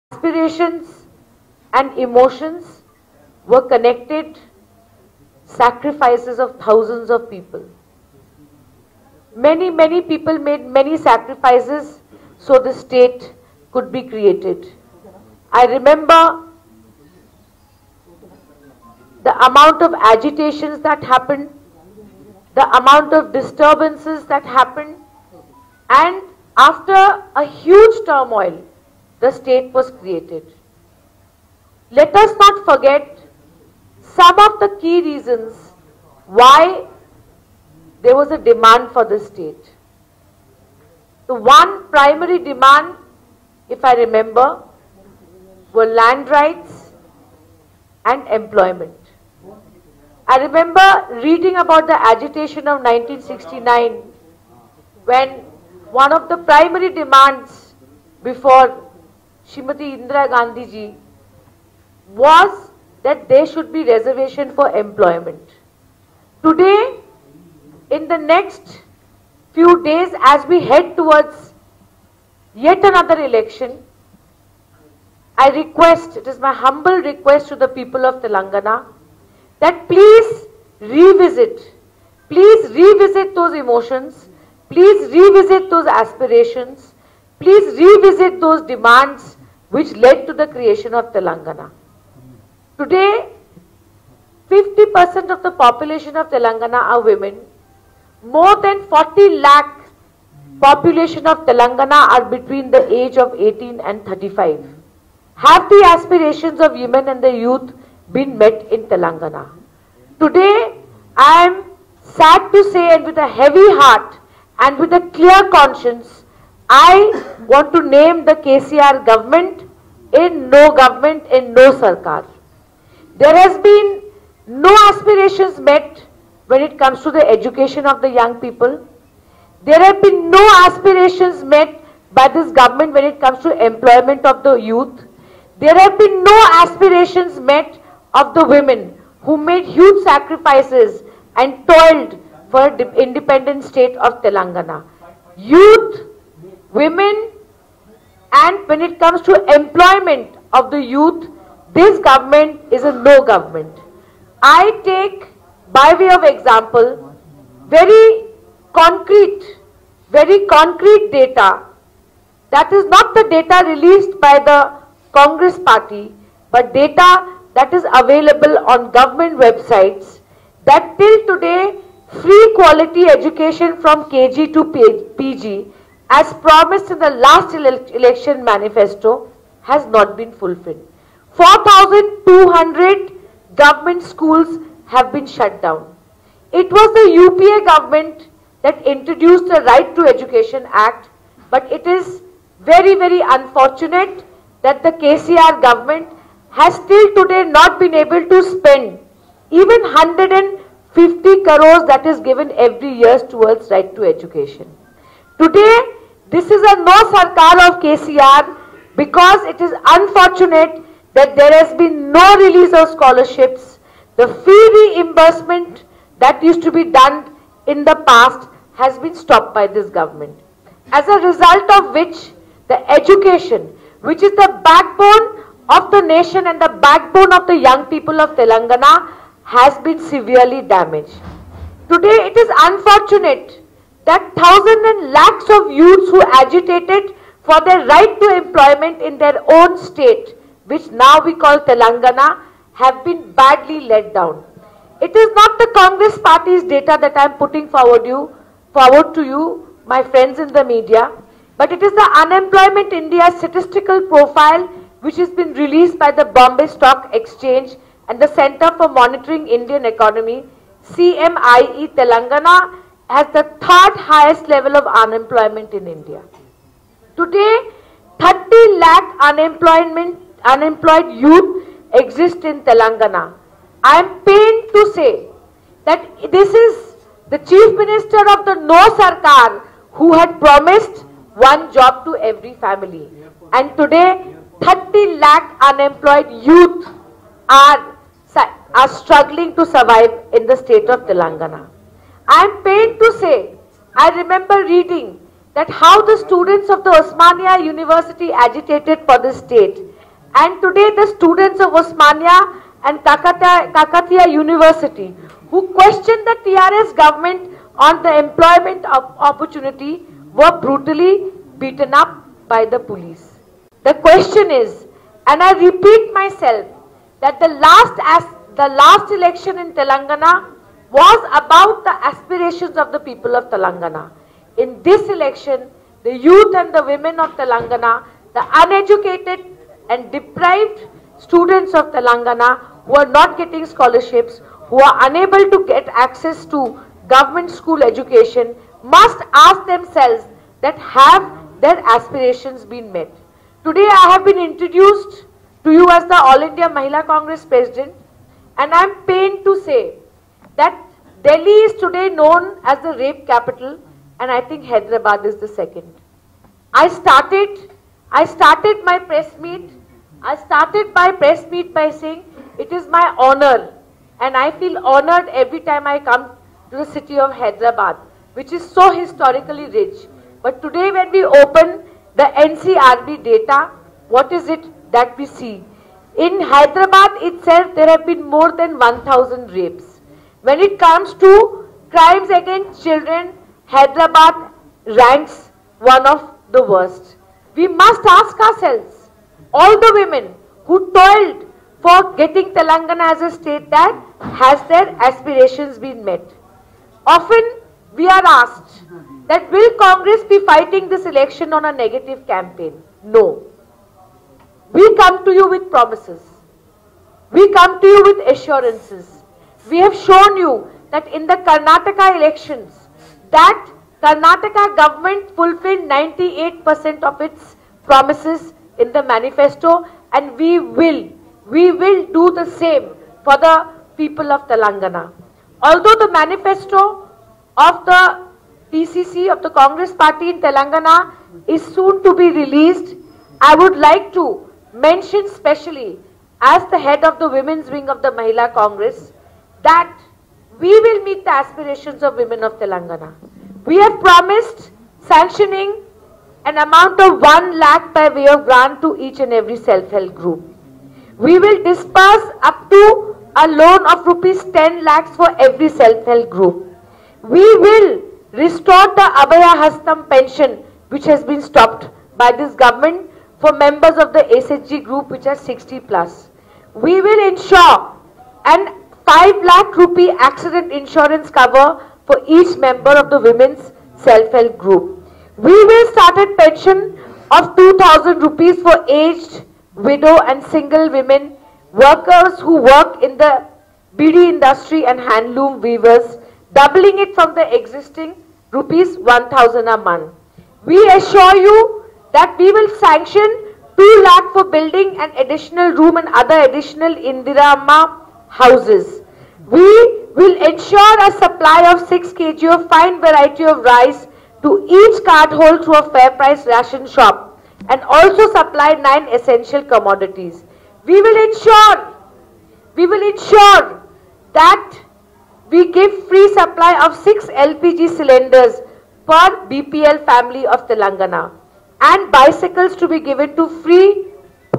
aspirations and emotions were connected sacrifices of thousands of people. Many people made many sacrifices so the state could be created. I remember the amount of agitations that happened, the amount of disturbances that happened, and after a huge turmoil, the state was created. Let us not forget some of the key reasons why there was a demand for the state. The one primary demand, if I remember, were land rights and employment. I remember reading about the agitation of 1969 when one of the primary demands before Srimati Indira Gandhi ji was that there should be reservation for employment. Today, in the next few days, as we head towards yet another election, I request, it is my humble request to the people of Telangana, that please revisit those emotions, please revisit those aspirations, please revisit those demands which led to the creation of Telangana. Today, 50% of the population of Telangana are women. More than 40 lakh population of Telangana are between the age of 18 and 35. Have the aspirations of women and the youth been met in Telangana? Today, I am sad to say, and with a heavy heart and with a clear conscience, I want to name the KCR government in no government, in no sarkar. There has been no aspirations met when it comes to the education of the young people. There have been no aspirations met by this government when it comes to employment of the youth. There have been no aspirations met of the women who made huge sacrifices and toiled for the independent state of Telangana. Youth, women, and when it comes to employment of the youth, this government is a no government. I take, by way of example, very concrete data that is not the data released by the Congress party, but data that is available on government websites, that till today free quality education from KG to PG as promised in the last election manifesto has not been fulfilled. 4,200 government schools have been shut down. It was the UPA government that introduced the Right to Education Act, but it is very unfortunate that the KCR government has till today not been able to spend even 150 crores that is given every year towards right to education. Today, this is a no sarkar of KCR because it is unfortunate that there has been no release of scholarships. The fee reimbursement that used to be done in the past has been stopped by this government. As a result of which, the education, which is the backbone of the nation and the backbone of the young people of Telangana, has been severely damaged. Today, it is unfortunate that thousands and lakhs of youths who agitated for their right to employment in their own state, which now we call Telangana, have been badly let down. It is not the Congress party's data that I am putting forward to you, my friends in the media, but it is the Unemployment India statistical profile which has been released by the Bombay Stock Exchange and the Center for Monitoring Indian Economy, CMIE. Telangana has the third highest level of unemployment in India. Today, 30 lakh unemployed youth exist in Telangana. I am pained to say that this is the Chief Minister of the No Sarkar who had promised one job to every family. And today, 30 lakh unemployed youth are struggling to survive in the state of Telangana. I am pained to say, I remember reading that how the students of the Osmania University agitated for the state. And today the students of Osmania and Kakatiya University who questioned the TRS government on the employment opportunity were brutally beaten up by the police. The question is, and I repeat myself, that the last election in Telangana was about the aspirations of the people of Telangana. In this election, the youth and the women of Telangana, the uneducated and deprived students of Telangana who are not getting scholarships, who are unable to get access to government school education, must ask themselves that have their aspirations been met. Today I have been introduced to you as the All India Mahila Congress President, and I am pained to say that Delhi is today known as the rape capital, and I think Hyderabad is the second. I started my press meet. I started my press meet by saying it is my honor, and I feel honored every time I come to the city of Hyderabad, which is so historically rich. But today when we open the NCRB data, what is it that we see? In Hyderabad itself, there have been more than 1,000 rapes. When it comes to crimes against children, Hyderabad ranks one of the worst. We must ask ourselves, all the women who toiled for getting Telangana as a state, that has their aspirations been met? Often we are asked that will Congress be fighting this election on a negative campaign? No. We come to you with promises. We come to you with assurances. We have shown you that in the Karnataka elections, that Karnataka government fulfilled 98% of its promises in the manifesto, and we will do the same for the people of Telangana. Although the manifesto of the PCC, of the Congress party in Telangana, is soon to be released, I would like to mention specially, as the head of the women's wing of the Mahila Congress, that we will meet the aspirations of women of Telangana. We have promised sanctioning an amount of 1 lakh by way of grant to each and every self-help group. We will disperse up to a loan of rupees 10 lakhs for every self-help group. We will restore the Abhaya Hastam pension, which has been stopped by this government, for members of the SHG group which are 60 plus. We will ensure an 5 lakh rupee accident insurance cover for each member of the women's self-help group. We will start a pension of 2,000 rupees for aged, widow and single women, workers who work in the BD industry and handloom weavers, doubling it from the existing rupees 1,000 a month. We assure you that we will sanction 2 lakh for building an additional room and other additional Indira Amma houses. We will ensure a supply of 6 kg of fine variety of rice to each cardholder through a fair price ration shop, and also supply 9 essential commodities. We will ensure that we give free supply of 6 LPG cylinders per BPL family of Telangana, and bicycles to be given free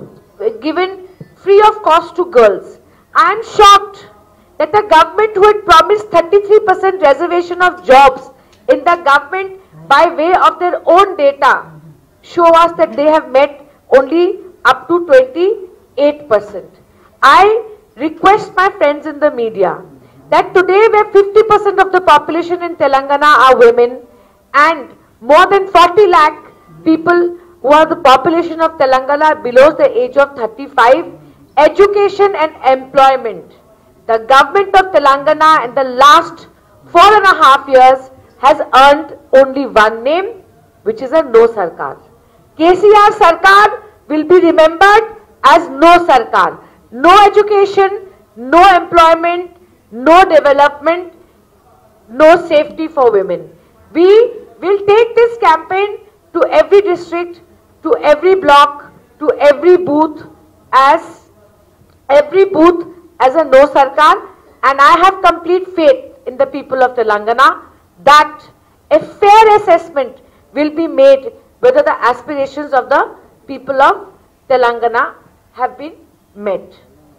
of cost to girls. I am shocked that the government, who had promised 33% reservation of jobs in the government by way of their own data, show us that they have met only up to 28%. I request my friends in the media that today where 50% of the population in Telangana are women, and more than 40 lakh people who are the population of Telangana below the age of 35, education and employment. The government of Telangana in the last 4.5 years has earned only one name, which is a No Sarkar. KCR Sarkar will be remembered as No Sarkar. No education, no employment, no development, no safety for women. We will take this campaign to every district, to every block, to every booth as a No Sarkar, and I have complete faith in the people of Telangana that a fair assessment will be made whether the aspirations of the people of Telangana have been met.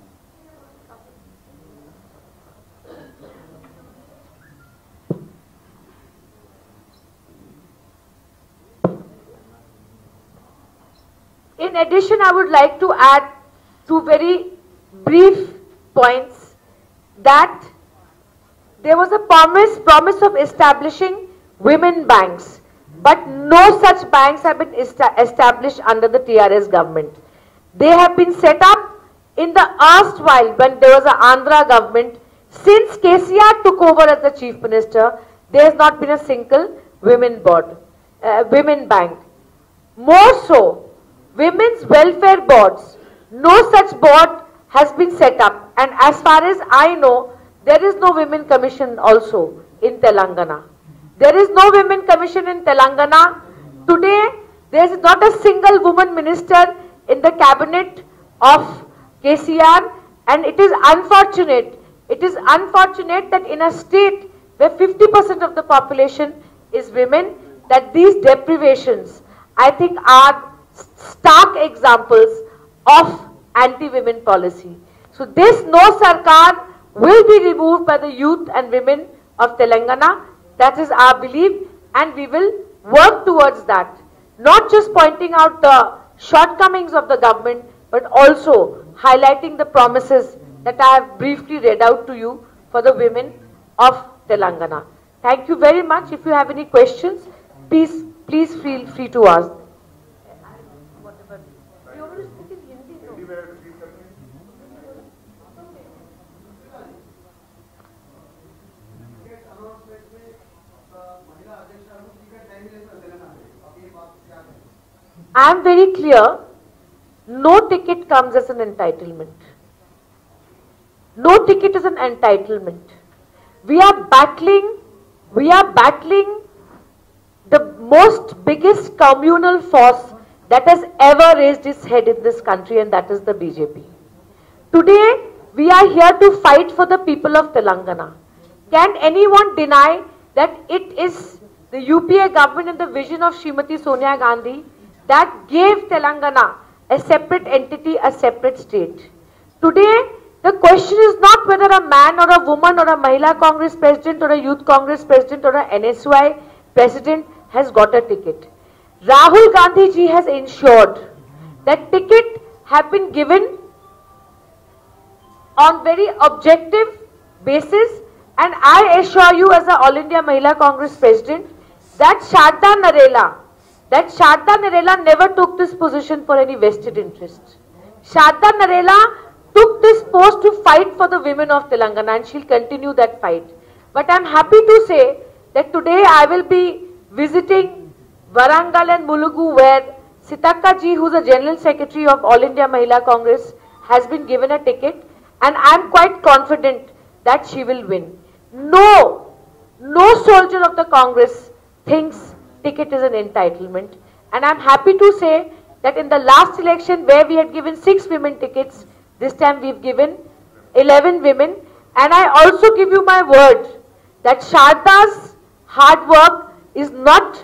In addition, I would like to add two very brief points, that there was a promise of establishing women banks, but no such banks have been established under the TRS government. They have been set up in the erstwhile when there was an Andhra government. Since KCR took over as the Chief Minister, there has not been a single women bank. More so, women's welfare boards, no such board has been set up, and as far as I know, there is no women commission also in Telangana. There is no women commission in Telangana. Today, there is not a single woman minister in the cabinet of KCR, and it is unfortunate. It is unfortunate that in a state where 50% of the population is women, that these deprivations, I think, are stark examples of anti-women policy. So this no sarkar will be removed by the youth and women of Telangana. That is our belief, and we will work towards that. Not just pointing out the shortcomings of the government, but also highlighting the promises that I have briefly read out to you for the women of Telangana. Thank you very much. If you have any questions, please feel free to ask. I am very clear, no ticket comes as an entitlement. No ticket is an entitlement. We are battling the most biggest communal force that has ever raised its head in this country, and that is the BJP. Today, we are here to fight for the people of Telangana. Can anyone deny that it is the UPA government and the vision of Srimati Sonia Gandhi that gave Telangana a separate entity, a separate state? Today, the question is not whether a man or a woman or a Mahila Congress president or a Youth Congress president or a NSY president has got a ticket. Rahul Gandhi ji has ensured that ticket have been given on very objective basis, and I assure you as a All India Mahila Congress president that Sharda Narela never took this position for any vested interest. Sharda Narela took this post to fight for the women of Telangana, and she'll continue that fight. But I'm happy to say that today I will be visiting Warangal and Mulugu, where Sitaka ji, who's the General Secretary of All India Mahila Congress, has been given a ticket, and I'm quite confident that she will win. No soldier of the Congress thinks ticket is an entitlement, and I'm happy to say that in the last election where we had given 6 women tickets, this time we've given 11 women, and I also give you my word that Sharda's hard work is not,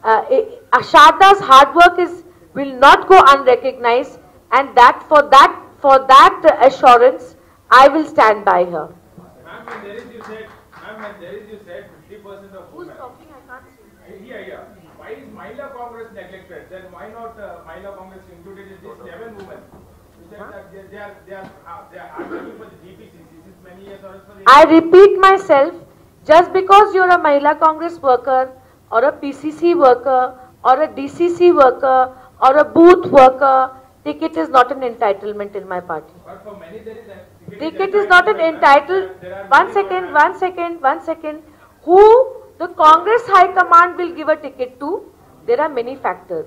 will not go unrecognized, and that for that assurance, I will stand by her. Ma'am, when there is you said 50% of women. Who's talking? I can't see. Yeah. Why is Mahila Congress neglected? Then why not Mahila Congress included in this 11 women? You said that they are arguing for the GPCC since many years. I repeat myself, just because you're a Mahila Congress worker or a PCC worker or a DCC worker or a booth worker, ticket is not an entitlement in my party. But for many there is a ticket is not an entitled. One second. Who the Congress High Command will give a ticket to? There are many factors.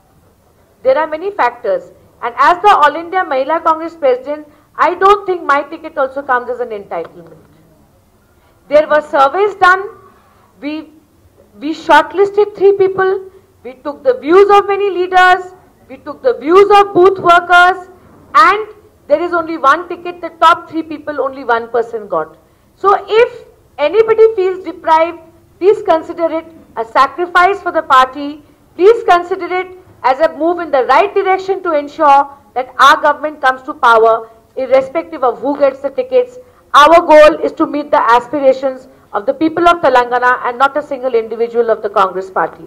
And as the All India Mahila Congress President, I don't think my ticket also comes as an entitlement. There were surveys done. We shortlisted 3 people. We took the views of many leaders. We took the views of booth workers. And there is only one ticket. The top 3 people, only one person got. So if anybody feels deprived, please consider it a sacrifice for the party. Please consider it as a move in the right direction to ensure that our government comes to power, irrespective of who gets the tickets. Our goal is to meet the aspirations of the people of Telangana and not a single individual of the Congress party.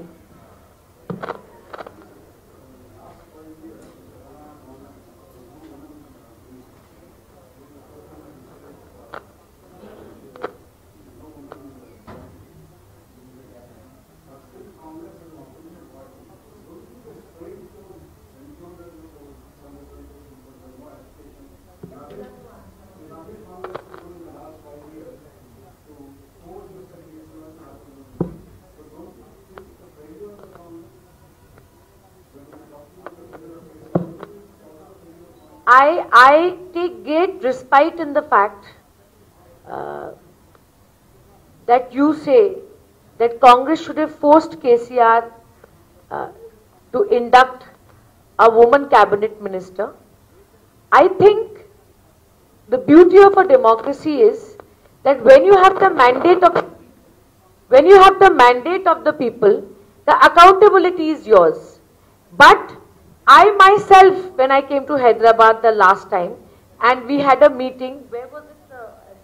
I take great respite in the fact that you say that Congress should have forced KCR to induct a woman cabinet minister. I think the beauty of a democracy is that when you have the mandate of the people, the accountability is yours. But I myself, when I came to Hyderabad the last time, and we had a meeting, where was it?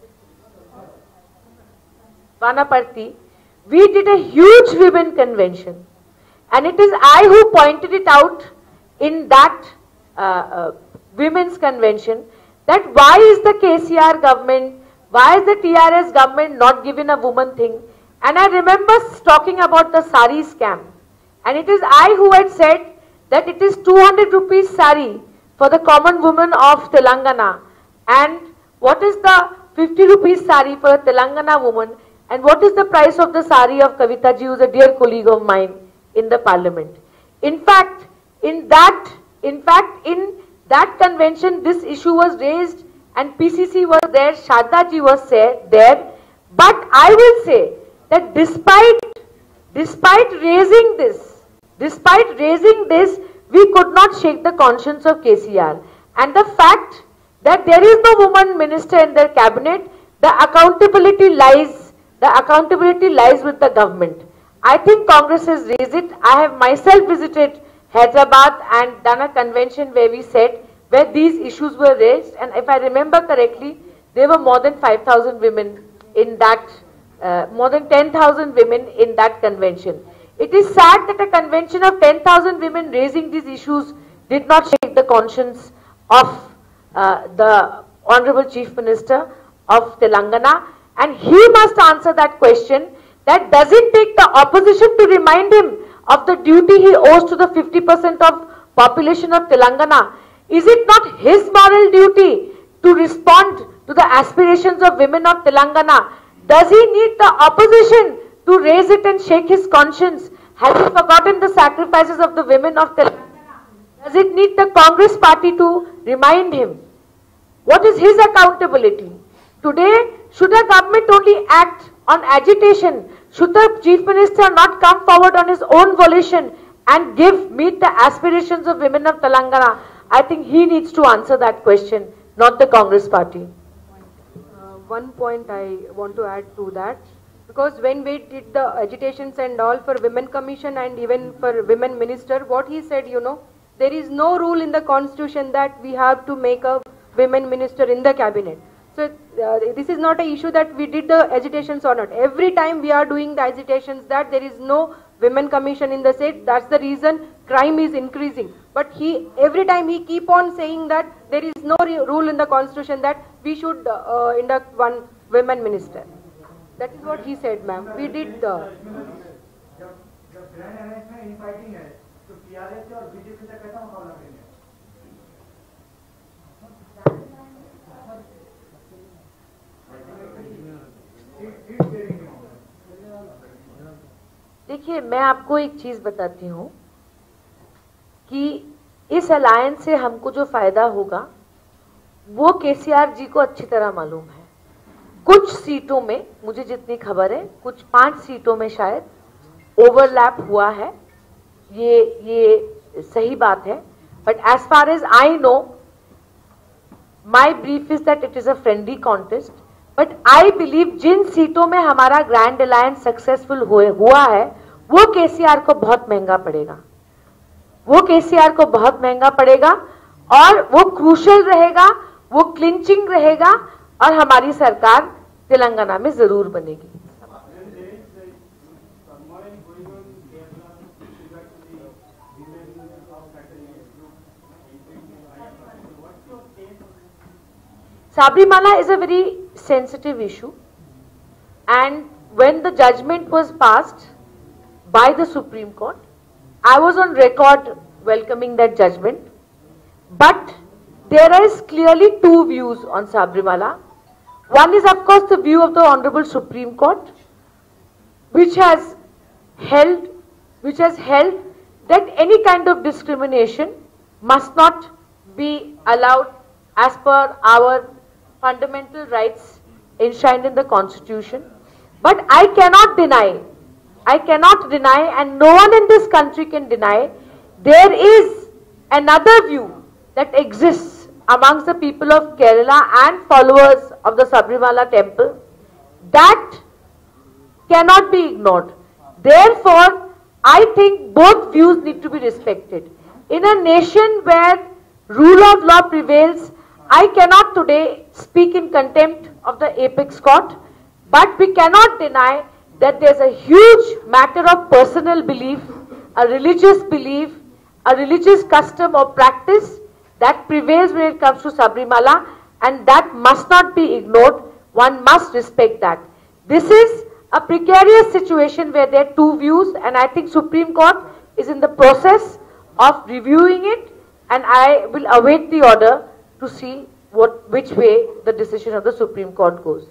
Vanaparthi. We did a huge women convention, and it is I who pointed it out in that women's convention, that why is the KCR government, why is the TRS government not given a woman thing? And I remember talking about the sari scam, and it is I who had said that it is 200 rupees sari for the common woman of Telangana, and what is the 50 rupees sari for a Telangana woman, and what is the price of the sari of Kavita ji, who is a dear colleague of mine in the parliament. In fact, in that convention, this issue was raised, and PCC was there, Shadda ji was there, but I will say that despite raising this, we could not shake the conscience of KCR. And the fact that there is no woman minister in their cabinet, the accountability lies with the government. I think Congress has raised it. I have myself visited Hyderabad and done a convention where these issues were raised, and if I remember correctly, there were more than 5,000 women in that, more than 10,000 women in that convention. It is sad that a convention of 10,000 women raising these issues did not shake the conscience of the Honorable Chief Minister of Telangana, and he must answer that question. That doesn't take the opposition to remind him of the duty he owes to the 50% of population of Telangana. Is it not his moral duty to respond to the aspirations of women of Telangana? Does he need the opposition to raise it and shake his conscience? Has he forgotten the sacrifices of the women of Telangana? Does it need the Congress party to remind him? What is his accountability? Today, should the government only act on agitation? Should the Chief Minister not come forward on his own volition and meet the aspirations of women of Telangana? I think he needs to answer that question, not the Congress party. One point I want to add to that, because when we did the agitations and all for Women Commission and even for Women Minister, what he said, there is no rule in the Constitution that we have to make a Women Minister in the cabinet. So this is not an issue that we did the agitations or not. Every time we are doing the agitations that there is no Women Commission in the state, that's the reason crime is increasing. But every time he keep on saying that there is no rule in the Constitution that we should induct one women minister. That is what he said, ma'am. We did the... देखिए, मैं आपको एक चीज बताती हूँ कि इस alliance से हमको जो फायदा होगा वो केसीआर जी को अच्छी तरह मालूम है। कुछ सीटों में, मुझे जितनी खबर है, कुछ 5 सीटों में शायद ओवरलैप हुआ है, ये सही बात है। But as far as I know, my brief is that it is a friendly contest, but I believe जिन सीटों में हमारा ग्रैंड अलायंस सक्सेसफुल हुआ है वो केसीआर को बहुत महंगा पड़ेगा, वो केसीआर को बहुत महंगा पड़ेगा। और वो क्रूशल रहेगा, वो क्लिंचिंग रहेगा और हमारी सरकार तेलंगाना में जरूर बनेगी। Sabrimala is a very sensitive issue, and when the judgment was passed by the Supreme Court, I was on record welcoming that judgment. But there is clearly two views on Sabrimala. One is, of course, the view of the Honorable Supreme Court, which has held that any kind of discrimination must not be allowed as per our fundamental rights enshrined in the Constitution. But I cannot deny, and no one in this country can deny, there is another view that exists amongst the people of Kerala and followers of the Sabrimala temple that cannot be ignored. Therefore, I think both views need to be respected. In a nation where rule of law prevails, I cannot today speak in contempt of the apex court, but we cannot deny that there's a huge matter of personal belief, a religious custom or practice that prevails when it comes to Sabrimala, and that must not be ignored. One must respect that. This is a precarious situation where there are two views, and I think Supreme Court is in the process of reviewing it, and I will await the order to see which way the decision of the Supreme Court goes.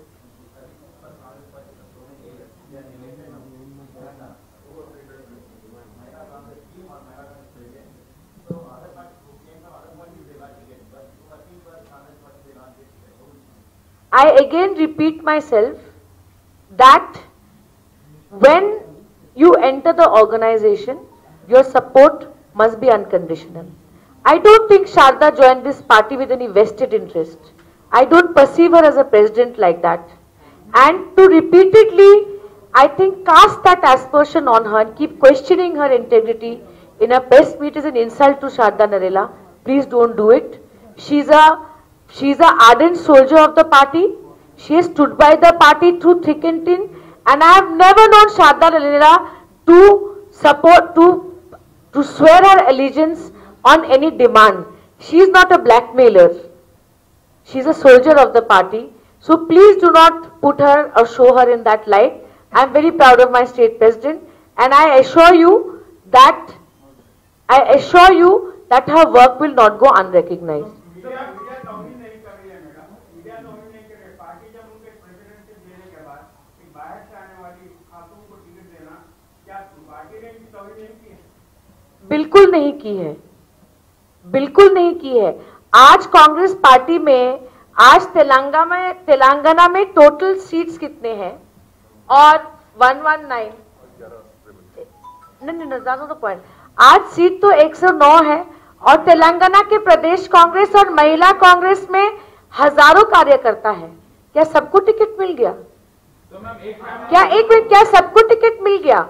I again repeat myself that when you enter the organization, your support must be unconditional. I don't think Sharda joined this party with any vested interest. I don't perceive her as a president like that. And to repeatedly, I think, cast that aspersion on her and keep questioning her integrity in a press meet is an insult to Sharda Narela. Please don't do it. She's a ardent soldier of the party. She has stood by the party through thick and thin. And I have never known Sharda Narela to swear her allegiance on any demand. She is not a blackmailer. She is a soldier of the party. So please do not put her or show her in that light. I am very proud of my state president, and I assure you that her work will not go unrecognized. बिल्कुल नहीं की है, बिल्कुल नहीं की है। आज Congress party में, आज तेलंगाना में टोटल सीट्स कितने हैं? और 119 नहीं, दैट्स नॉट द पॉइंट। आज सीट तो 109 है और तेलंगाना के प्रदेश कांग्रेस और महिला कांग्रेस में हजारों कार्यकर्ता है। क्या सबको टिकट मिल गया? क्या सबको टिकट मिल गया?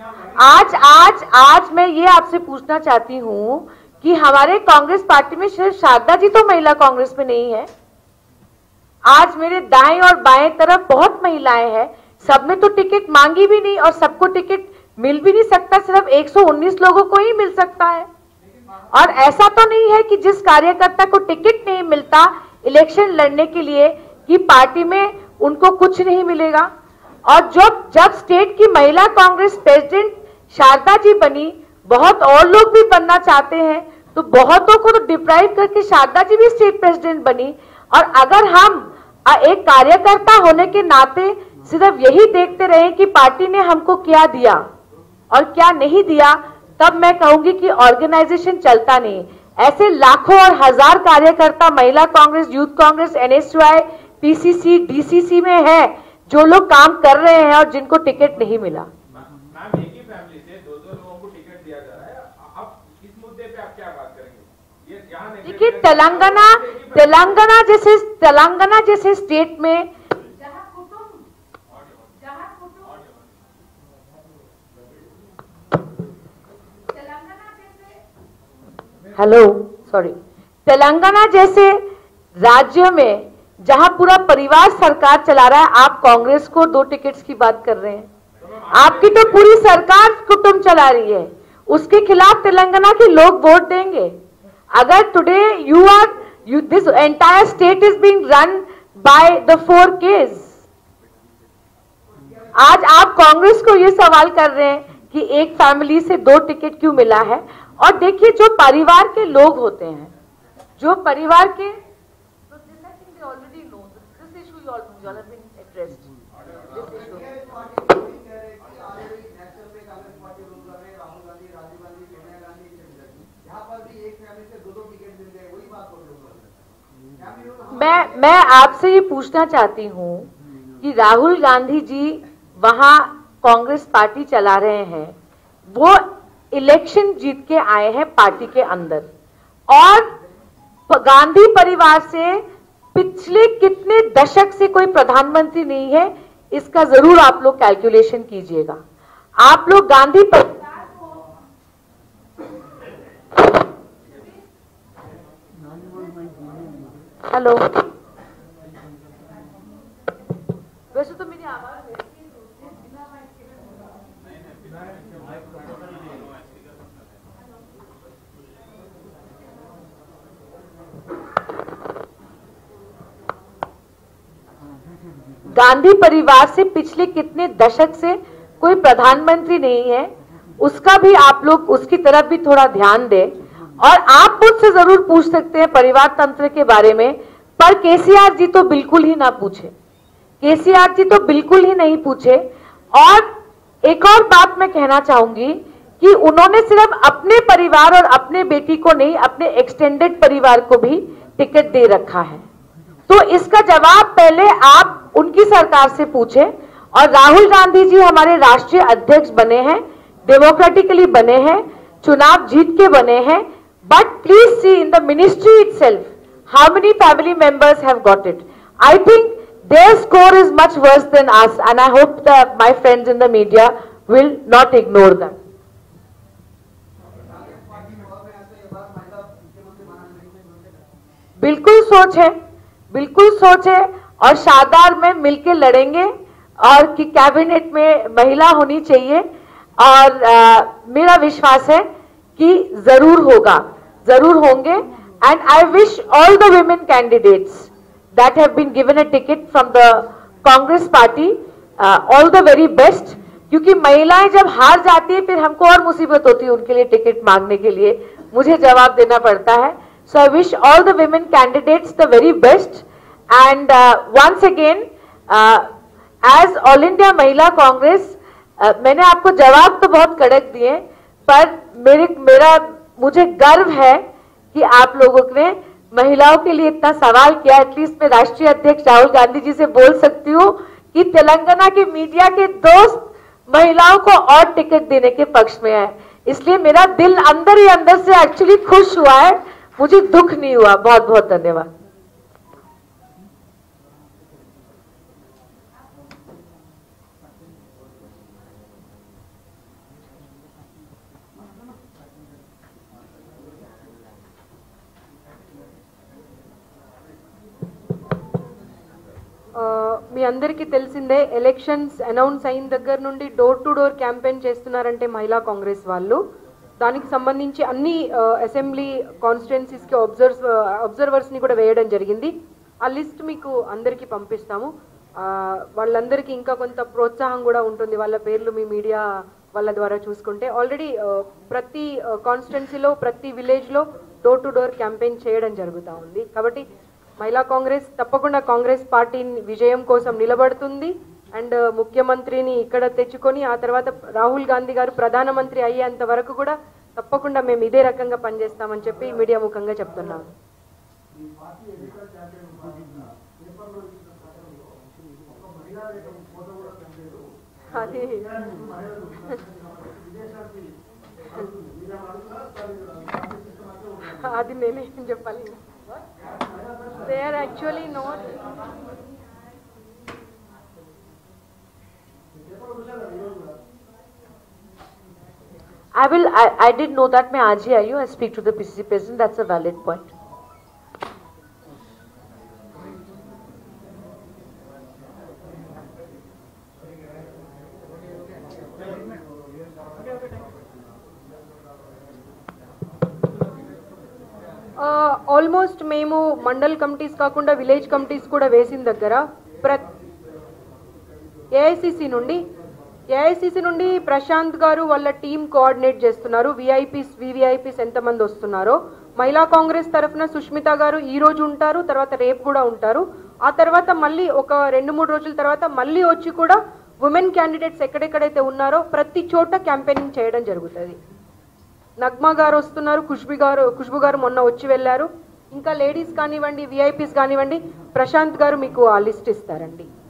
आज मैं ये आपसे पूछना चाहती हूँ कि हमारे कांग्रेस पार्टी में सिर्फ शारदा जी तो महिला कांग्रेस में नहीं है। आज मेरे दाएं और बाएं तरफ बहुत महिलाएं हैं, सब में तो टिकट मांगी भी नहीं और सबको टिकट मिल भी नहीं सकता, सिर्फ 119 लोगों को ही मिल सकता है। और ऐसा तो नहीं है कि जिस कार्यकर्ता को टिकट नहीं मिलता इलेक्शन लड़ने के लिए कि पार्टी में उनको कुछ नहीं मिलेगा। और जब स्टेट की महिला कांग्रेस प्रेसिडेंट शारदा जी बनी, बहुत और लोग भी बनना चाहते हैं, तो बहुतों को तो डिप्राइव करके शारदा जी भी स्टेट प्रेसिडेंट बनी। और अगर हम एक कार्यकर्ता होने के नाते सिर्फ यही देखते रहे कि पार्टी ने हमको क्या दिया और क्या नहीं दिया, तब मैं कहूंगी कि ऑर्गेनाइजेशन चलता नहीं। ऐसे लाखों और हजार कार्यकर्ता महिला Congress, youth Congress, NSUI, PCC, DCC में है जो लोग काम कर रहे हैं और जिनको टिकट नहीं मिला। मैम, एक ही फैमिली से दो लोगों को टिकट दिया जा रहा है, अब इस मुद्दे पे आप क्या बात करेंगे? ये देखिए, तेलंगाना जैसे स्टेट में तेलंगाना जैसे राज्य में जहां पूरा परिवार सरकार चला रहा है, आप कांग्रेस को 2 टिकट्स की बात कर रहे हैं। आपकी तो पूरी सरकार कुटुंब चला रही है, उसके खिलाफ तेलंगाना के लोग वोट देंगे। अगर today this entire state is being run by the 4Ks, आज आप कांग्रेस को ये सवाल कर रहे हैं कि एक फैमिली से 2 टिकट क्यों मिला है। और देखिए, जो परिवार के लोग होते हैं, जो परिवार के मैं आपसे ये पूछना चाहती हूँ कि राहुल गांधी जी वहां कांग्रेस पार्टी चला रहे हैं, वो इलेक्शन जीत के आए हैं पार्टी के अंदर, और गांधी परिवार से पिछले कितने दशक से कोई प्रधानमंत्री नहीं है, इसका जरूर आप लोग कैलकुलेशन कीजिएगा। आप लोग गांधी परिवार को हेलो, वैसे तो मेरी आवाज है। गांधी परिवार से पिछले कितने दशक से कोई प्रधानमंत्री नहीं है, उसका भी आप लोग उसकी तरफ भी थोड़ा ध्यान दें। और आप मुझसे जरूर पूछ सकते हैं परिवार तंत्र के बारे में, पर केसीआर जी तो बिल्कुल ही ना पूछे, केसीआर जी तो बिल्कुल ही नहीं पूछे। और एक और बात मैं कहना चाहूंगी कि उन्होंने सिर्फ अपने परिवार और अपने बेटी को नहीं, अपने एक्सटेंडेड परिवार को भी टिकट दे रखा है। तो इसका जवाब पहले आप उनकी सरकार से पूछे। और राहुल गांधी जी हमारे राष्ट्रीय अध्यक्ष बने हैं, डेमोक्रेटिकली बने हैं, चुनाव जीत के बने हैं, but please see in the ministry itself how many family members have got it. I think their score is much worse than us, and I hope that my friends in the media will not ignore them. बिल्कुल सोच है, बिल्कुल सोच है, और शादार में मिलके लड़ेंगे, और कि कैबिनेट में महिला होनी चाहिए। और मेरा विश्वास है कि जरूर होगा, जरूर होंगे। And I wish all the women candidates that have been given a ticket from the Congress party all the very best, क्योंकि महिलाएं जब हार जाती है फिर हमको और मुसीबत होती है उनके लिए टिकट मांगने के लिए, मुझे जवाब देना पड़ता है। So I wish all the women candidates the very best, and once again as All India महिला कांग्रेस, मैंने आपको जवाब तो बहुत कड़क दिए, पर मुझे गर्व है कि आप लोगों ने महिलाओं के लिए इतना सवाल किया। एटलीस्ट मैं राष्ट्रीय अध्यक्ष राहुल गांधी जी से बोल सकती हूँ कि तेलंगाना के मीडिया के दोस्त महिलाओं को और टिकट देने के पक्ष में है, इसलिए मेरा दिल अंदर ही अंदर से एक्चुअली खुश हुआ है, मुझे दुख नहीं हुआ। बहुत बहुत धन्यवाद। మీ అందరికీ తెలిసిందే, ఎలక్షన్స్ అనౌన్స్ అయిన దగ్గర నుండి డోర్ టు డోర్ క్యాంపెయిన్ చేస్తున్నారంటే మహిళా కాంగ్రెస్ వాళ్ళు, దానికి సంబంధించి అన్ని అసెంబ్లీ కాన్స్టిట్యుయెన్సీస్కి అబ్జర్వర్స్ని కూడా వేయడం జరిగింది. ఆ లిస్ట్ మీకు అందరికీ పంపిస్తాము. వాళ్ళందరికీ ఇంకా కొంత ప్రోత్సాహం కూడా ఉంటుంది, వాళ్ళ పేర్లు మీ మీడియా వాళ్ళ ద్వారా చూసుకుంటే. ఆల్రెడీ ప్రతి కాన్స్టిట్యుయెన్సీలో ప్రతి విలేజ్లో డోర్ టు డోర్ క్యాంపెయిన్ చేయడం జరుగుతూ ఉంది. కాబట్టి మహిళా కాంగ్రెస్ తప్పకుండా కాంగ్రెస్ పార్టీ విజయం కోసం నిలబడుతుంది. అండ్ ముఖ్యమంత్రిని ఇక్కడ తెచ్చుకొని ఆ తర్వాత రాహుల్ గాంధీ గారు ప్రధానమంత్రి అయ్యేంత వరకు కూడా తప్పకుండా మేము ఇదే రకంగా పనిచేస్తామని చెప్పి మీడియా ముఖంగా చెప్తున్నాము. అది నేనేం చెప్పాలి. They are actually not. I did know that. मैं आज ही आई हूँ. I speak to the PCC president. That's a valid point. Almost మేము మండల్ కమిటీస్ కాకుండా విలేజ్ కమిటీస్ కూడా వేసిన దగ్గర ఏఐసిసి నుండి ప్రశాంత్ గారు వాళ్ళ టీం కోఆర్డినేట్ చేస్తున్నారు. వివిఐపీస్ ఎంతమంది వస్తున్నారో, మహిళా కాంగ్రెస్ తరఫున సుష్మిత గారు ఈ రోజు ఉంటారు, తర్వాత రేపు కూడా ఉంటారు. ఆ తర్వాత మళ్ళీ ఒక 2-3 రోజుల తర్వాత మళ్ళీ వచ్చి కూడా ఉమెన్ క్యాండిడేట్స్ ఎక్కడెక్కడైతే ఉన్నారో ప్రతి చోట క్యాంపెయినింగ్ చేయడం జరుగుతుంది. నగ్మా గారు వస్తున్నారు, ఖుష్బు గారు మొన్న వచ్చి వెళ్ళారు. ఇంకా లేడీస్ కానివ్వండి, విఐపీస్ కానివ్వండి, ప్రశాంత్ గారు మీకు ఆ లిస్ట్ ఇస్తారండి.